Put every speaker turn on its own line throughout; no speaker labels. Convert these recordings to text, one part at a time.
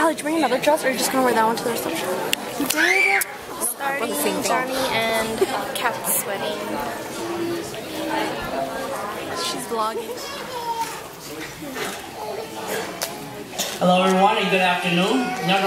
Allie, did you bring another dress, or are you just gonna wear that one to the reception?
He did starting Johnny and Kat's wedding. She's vlogging.
Hello everyone and good afternoon.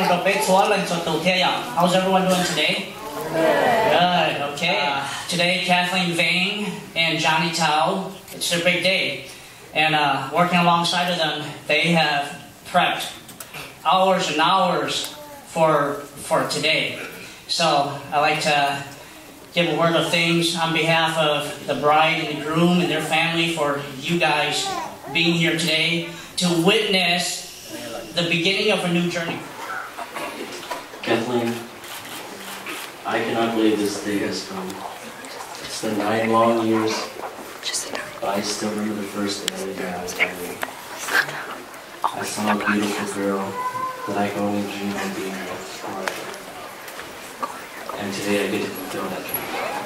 How's everyone doing today? Good, okay. Today Kathleen Vang and Johnny Tao, it's their big day. And working alongside of them, they have prepped hours and hours for today. So I'd like to give a word of thanks on behalf of the bride and the groom and their family for you guys being here today to witness the beginning of a new journey.
Kathleen, I cannot believe this day has come. It's been 9 long years, but I still remember the first day that I was married. I saw a beautiful girl that I could only dream of being with forever. And today I get to fulfill that dream.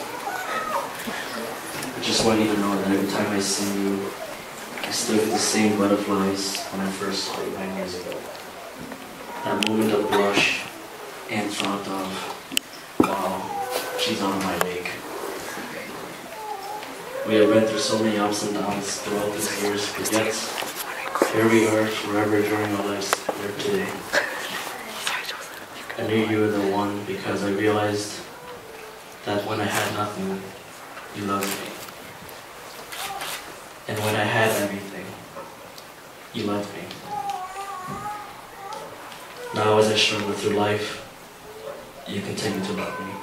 I just want you to know that every time I see you, I still get the same butterflies when I first saw you 9 years ago. That moment of blush and thought of, wow, she's on my wake. We have been through so many ups and downs throughout these years, but yet, here we are forever during our lives here today. I knew you were the one because I realized that when I had nothing, you loved me. And when I had everything, you loved me. Now as I struggle through life, you continue to love me.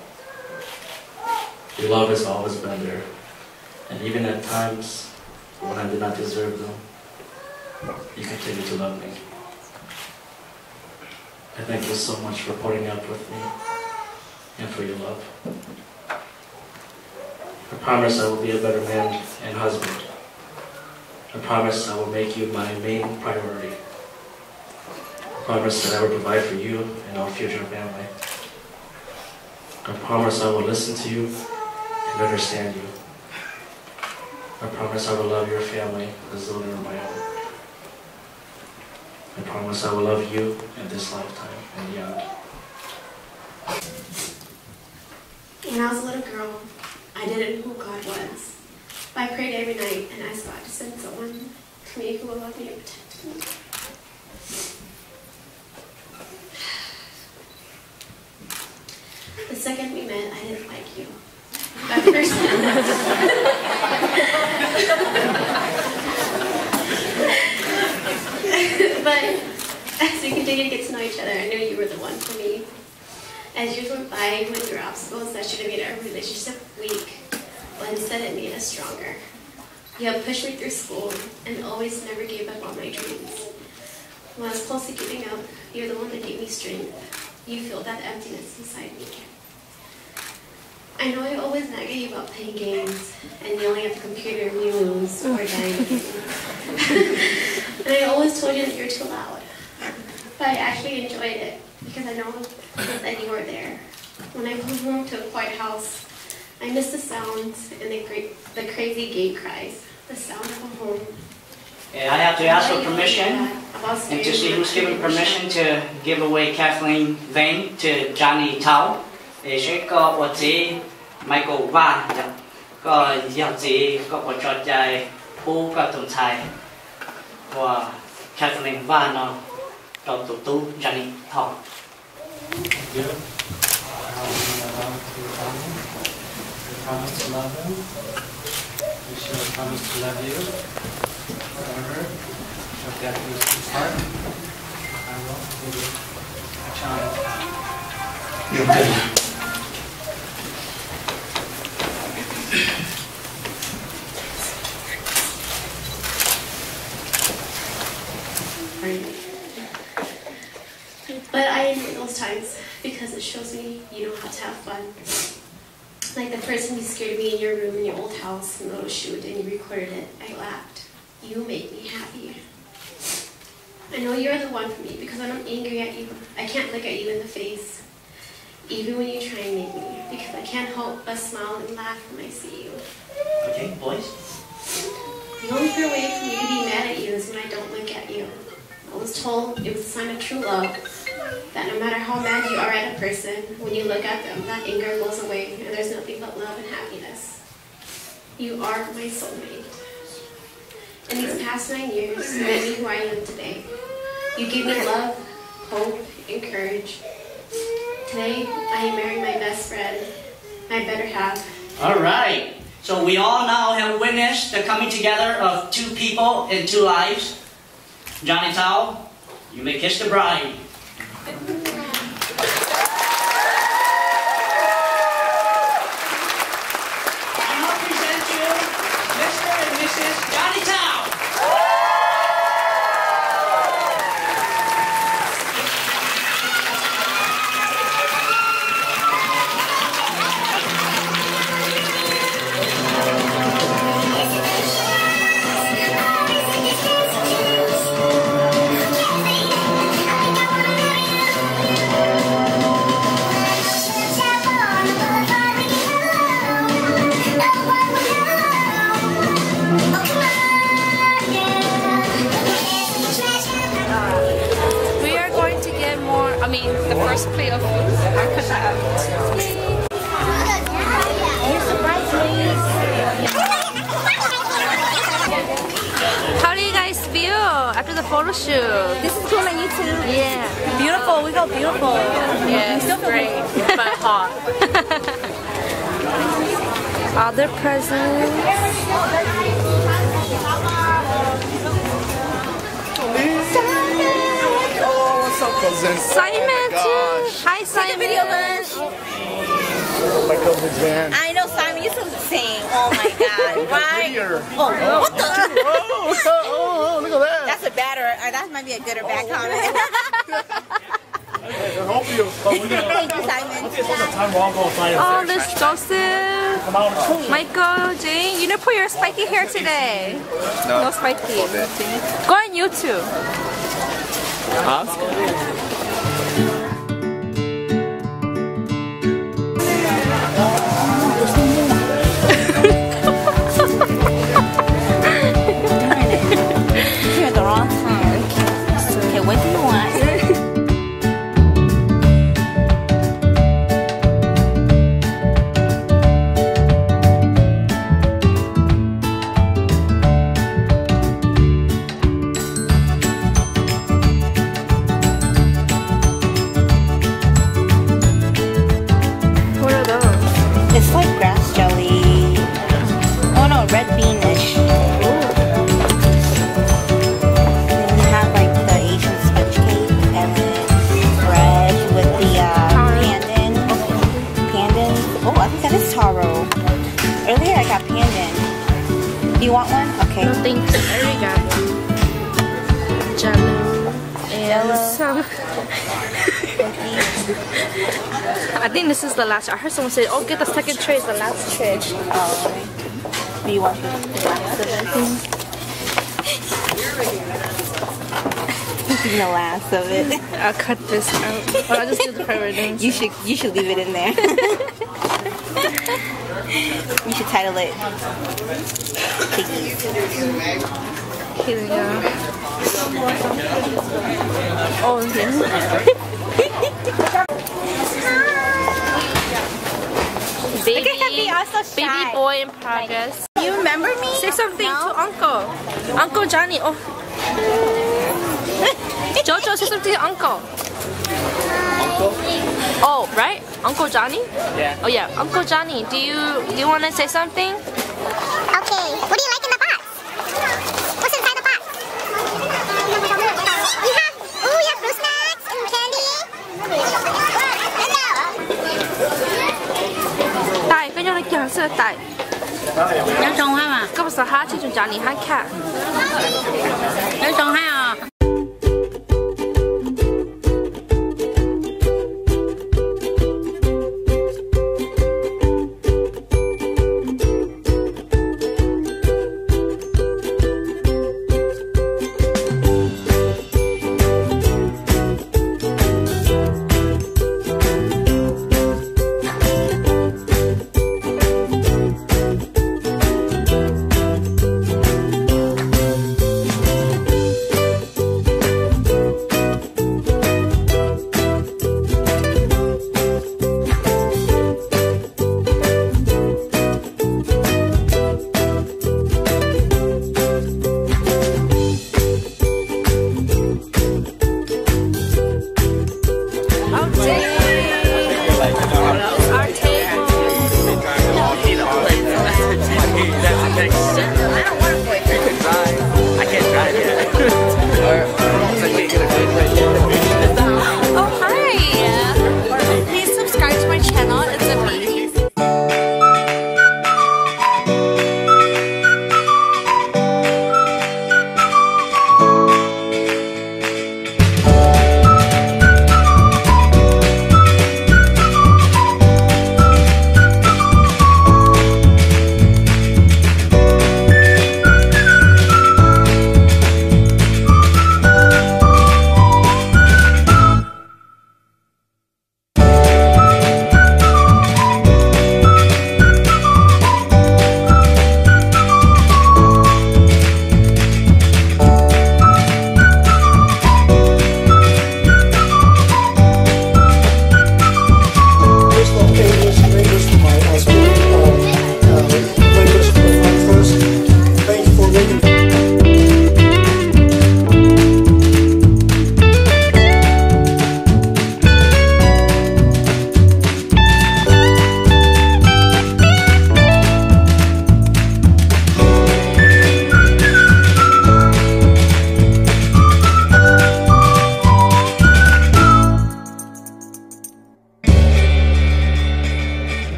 Your love has always been there. And even at times when I did not deserve them, you continue to love me. I thank you so much for putting up with me and for your love. I promise I will be a better man and husband. I promise I will make you my main priority. I promise that I will provide for you and our future family. I promise I will listen to you and understand you. I promise I will love your family as though they were my own. I promise I will love you in this lifetime and beyond.
When I was a little girl, I didn't know who God was. But I prayed every night and asked God to send someone to me who will love me and protect me. The second we met, I didn't like you. At first, but as we continued to get to know each other, I knew you were the one for me. As years went by, you went through obstacles that should have made our relationship weak, but instead it made us stronger. You have pushed me through school and always never gave up on my dreams. When I was close to giving up, you're the one that gave me strength. You filled that emptiness inside me. I know I always nag at you about playing games and yelling at the computer when you lose or dying. And I always told you that you're too loud. But I actually enjoyed it because I know that you were there. When I come home to a quiet house, I miss the sounds and the crazy gate cries, the sound of a home.
And I have to ask for permission and to see who's given permission to give away Kathleen Vang to Johnny Tao. Sẽ có một chị Michael Van, có dòng chị có một trò chơi phú có tuần thai và Kathleen Van nó trong tụ tú Johnny Tao.
You promise to love him. You should promise to love you forever. With that his heart, I will give you a child. You're good.
But I enjoy those times because it shows me you know how to have fun. Like the first time you scared me in your room in your old house in a little shoot and you recorded it, I laughed. You make me happy. I know you're the one for me because when I'm angry at you, I can't look at you in the face. Even when you try and make me, because I can't help but smile and laugh when I see you.
Okay, boys.
The only fair way for me to be mad at you is when I don't look at you. I was told it was a sign of true love, that no matter how mad you are at a person, when you look at them, that anger goes away and there's nothing but love and happiness. You are my soulmate. In these past 9 years, you made me who I am today. You give me love, hope, and courage. Today, I am marrying my best friend, my better half.
All right. So we all now have witnessed the coming together of two people in two lives. Johnny Tao, you may kiss the bride. I now present you Mr. and Mrs. Johnny Tao.
The first plate of food I could have. How do you guys feel after the photo shoot?
This is cool on YouTube.
Yeah.
Beautiful. We feel beautiful.
Yeah, it's great, but hot. Other presents. Simon too. Hi Simon.
My cousin's man.
I know Simon used to sing. Oh my God. Right? Oh, what the?
Oh, look at that.
That's a bad or that might be a good or bad comment.
I hope you.
Thank you, Simon.
Oh, there's Joseph, Michael, Jane. You didn't put your spiky hair today. No spiky. Go on YouTube.
You're at the wrong time. Okay, what do you want? It's like grass jelly. Oh no, red beanish. And you have like the Asian sponge cake and then bread with the pandan. Oh, I think that is taro. Earlier I got pandan. Do you want one? Okay.
No thanks. I already got one. Jello and some. I think this is the last. I heard someone say, "Oh, get the second tray. It's the last tray."
Oh, okay. Do you want the last of it? The last of it.
I'll cut this out. Or I'll just do the private names.
You should leave it in there. You should title it Piggies.
Here we go. Oh, yes. Baby boy in progress.
You remember me?
Say something to Uncle. Uncle Johnny. Oh. Jojo, say something to Uncle.
Uncle?
Oh, right? Uncle Johnny?
Yeah.
Oh yeah, Uncle Johnny. Do you want to say something?
Okay. What do you like in the box? What's inside the box? You have fruit snacks and candy.
Tay, cái này là sữa tay.
Nhớ trông ha mà.
Có bao hát chứ Johnny and Kat.
Nhớ trông ha à.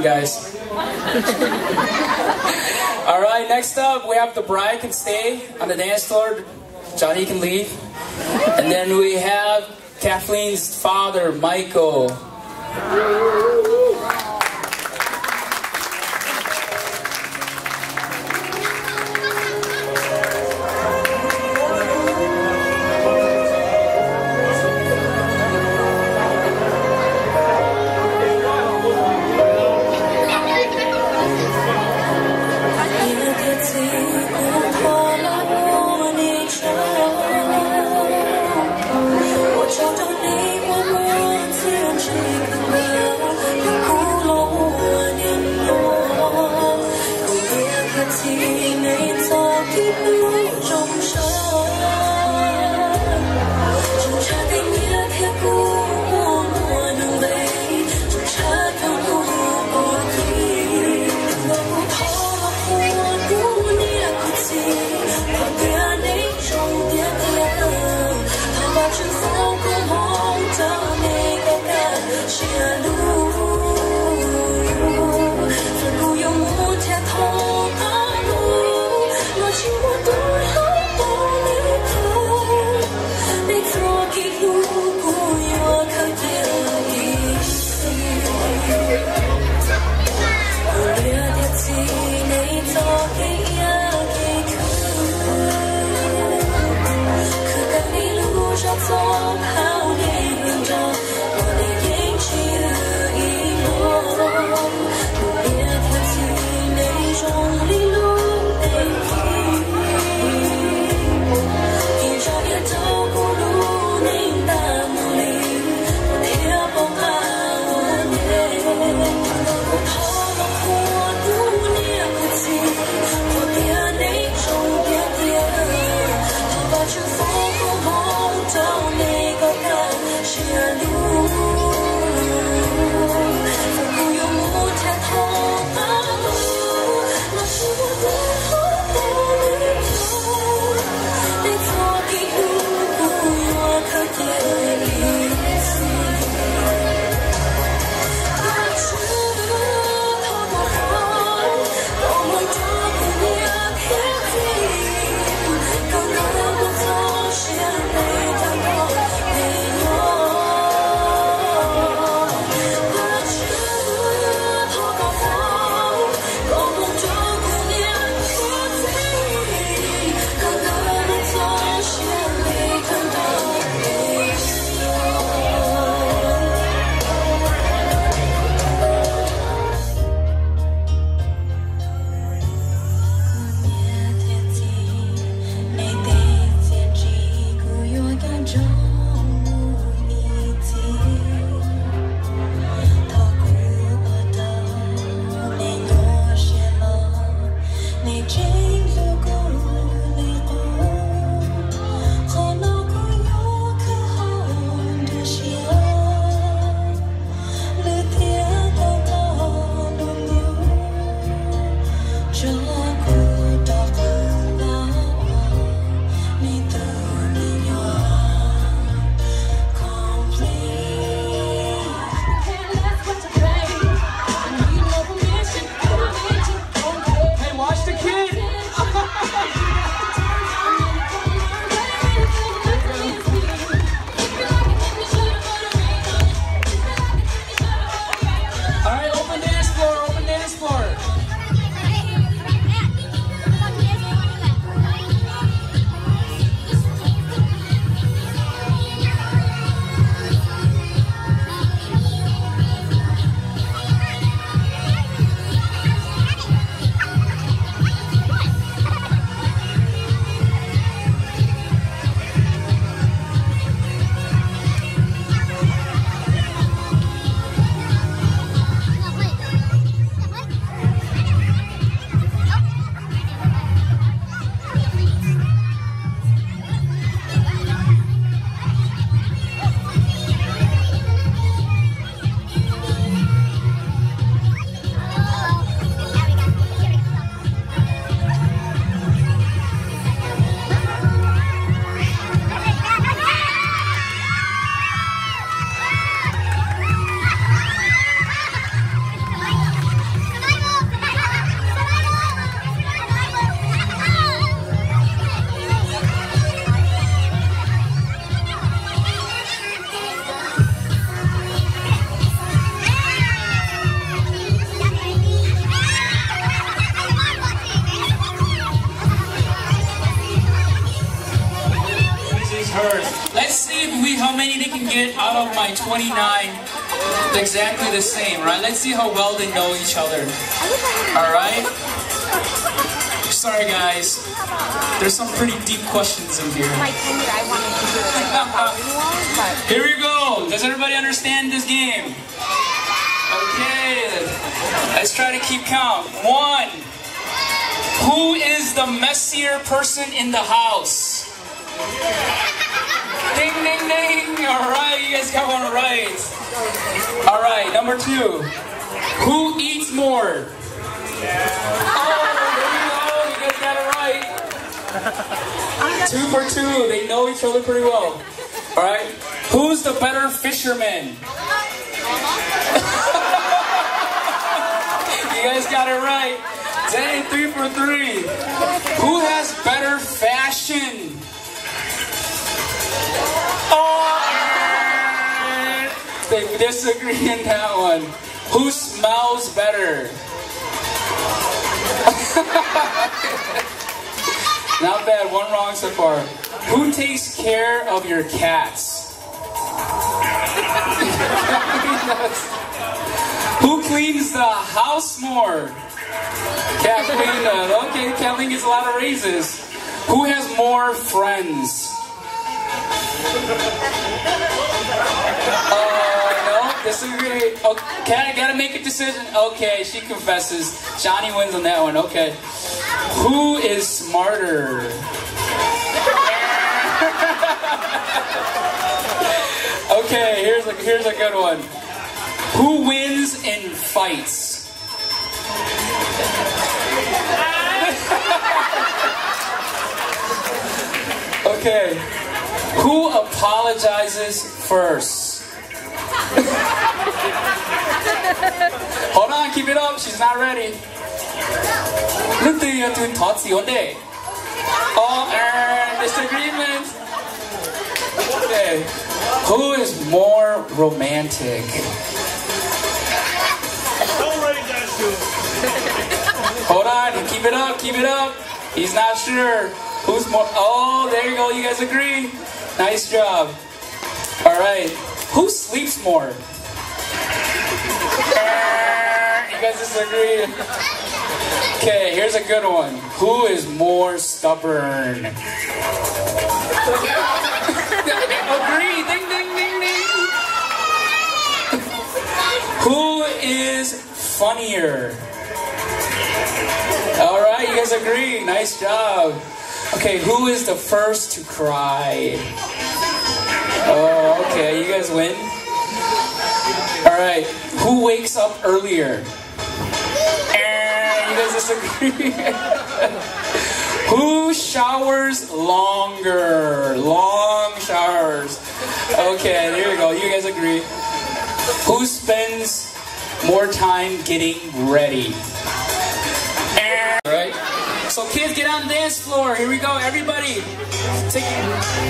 on, guys. All right, next up, we have the bride can stay on the dance floor. Johnny can leave. And then we have Kathleen's father, Michael. hers. Let's see if how many they can get out of my 29. Exactly the same, right? Let's see how well they know each other. Alright? Sorry guys. There's some pretty deep questions in here. Here we go. Does everybody understand this game? Okay. Let's try to keep count. 1. Who is the messier person in the house? Ding, ding, ding. Alright, you guys got one right. Alright, number 2. Who eats more? Oh, there you go. You guys got it right. 2 for 2. They know each other pretty well. Alright. Who's the better fisherman? You guys got it right. Dang, 3 for 3. Who has better fashion? Oh, they disagree in that one. Who smells better? Not bad, 1 wrong so far. Who takes care of your cats? Who cleans the house more? Kathleen does. Okay, Kathleen gets a lot of raises. Who has more friends? No, disagree. Okay, I gotta make a decision. Okay, she confesses. Johnny wins on that one. Okay. Who is smarter? Okay, here's a good one. Who wins in fights? Okay. Who apologizes first? Hold on, keep it up. She's not ready. Disagreement. Okay. Who is more romantic? Hold on, keep it up, keep it up. He's not sure. Who's more? Oh, there you go. You guys agree? Nice job. All right. Who sleeps more? You guys disagree? Okay, here's a good one. Who is more stubborn? Agree. Ding, ding, ding, ding. Who is funnier? All right, you guys agree. Nice job. Okay, who is the first to cry? Oh, okay, you guys win. All right, who wakes up earlier? You guys disagree. Who showers longer? Long showers. Okay, there you go. You guys agree. Who spends more time getting ready? All right. So kids, get on the dance floor. Here we go, everybody. Take it.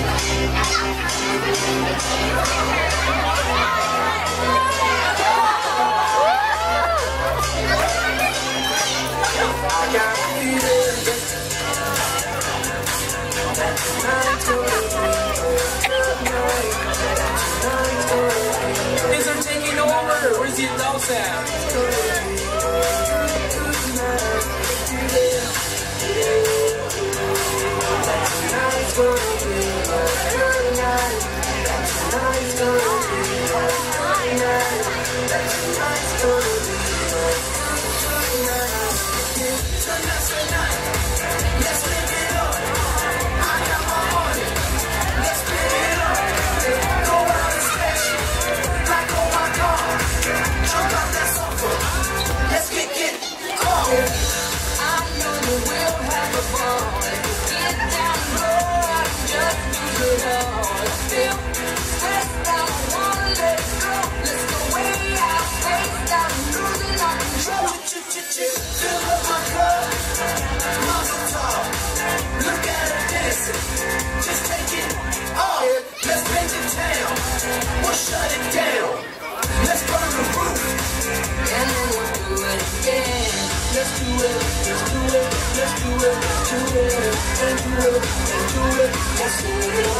Kids are taking over. Where's the adults at?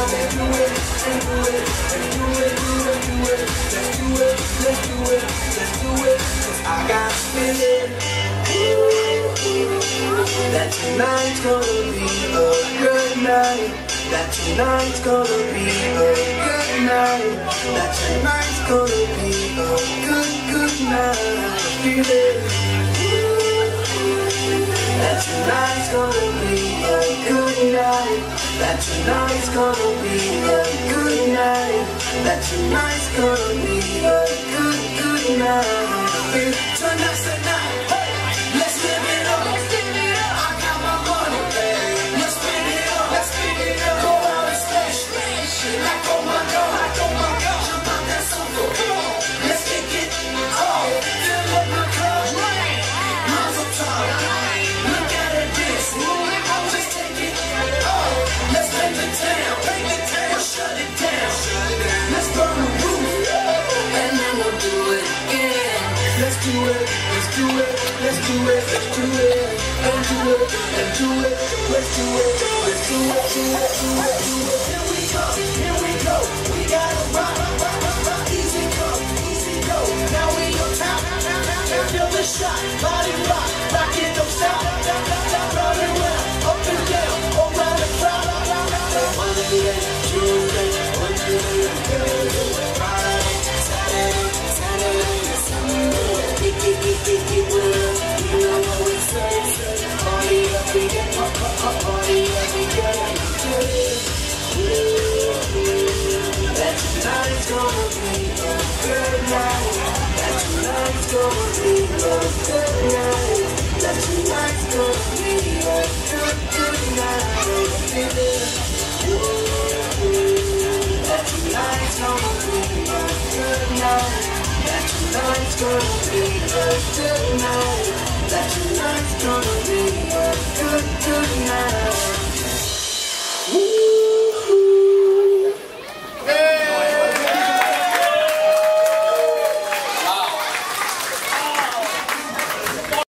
I got a feeling that tonight's gonna be a good night. That tonight's gonna be a good night. That tonight's gonna be a good night. Feeling that tonight's gonna be a good night. That tonight's gonna be a good night. That tonight's gonna be a good night. Tonight's the night. Hey, let's live it up. Let's live it up. I got my money, babe. Let's spin it up. Let's spin it up. Go out and smash. Like oh my God. Jump out that sofa. Come on. Let's kick it. Oh, fill up my cup. Mazel tov. Look at it this. Just take it. Oh, let's paint the town. We'll shut it down. Let's burn the roof. And then we'll do it again. Let's do it, let's do it, let's do it, let's do it, and do it, and do it, let's do it, let's do it, do it, do it, do it. Here we go, we gotta rock, easy come, easy go. Now we on top, feel the shot, body rock, rock it, don't stop, round and round, up and down, around the crowd. Monday, Tuesday, Wednesday, Thursday, Friday, Saturday, Sunday. Get well, you know what we say. Party every day, party every day. That tonight's gonna be a good night. That tonight's gonna be a good night. That tonight's gonna be a good night. That tonight's gonna be a good night. That tonight's gonna be a good night. That tonight's gonna be a good night.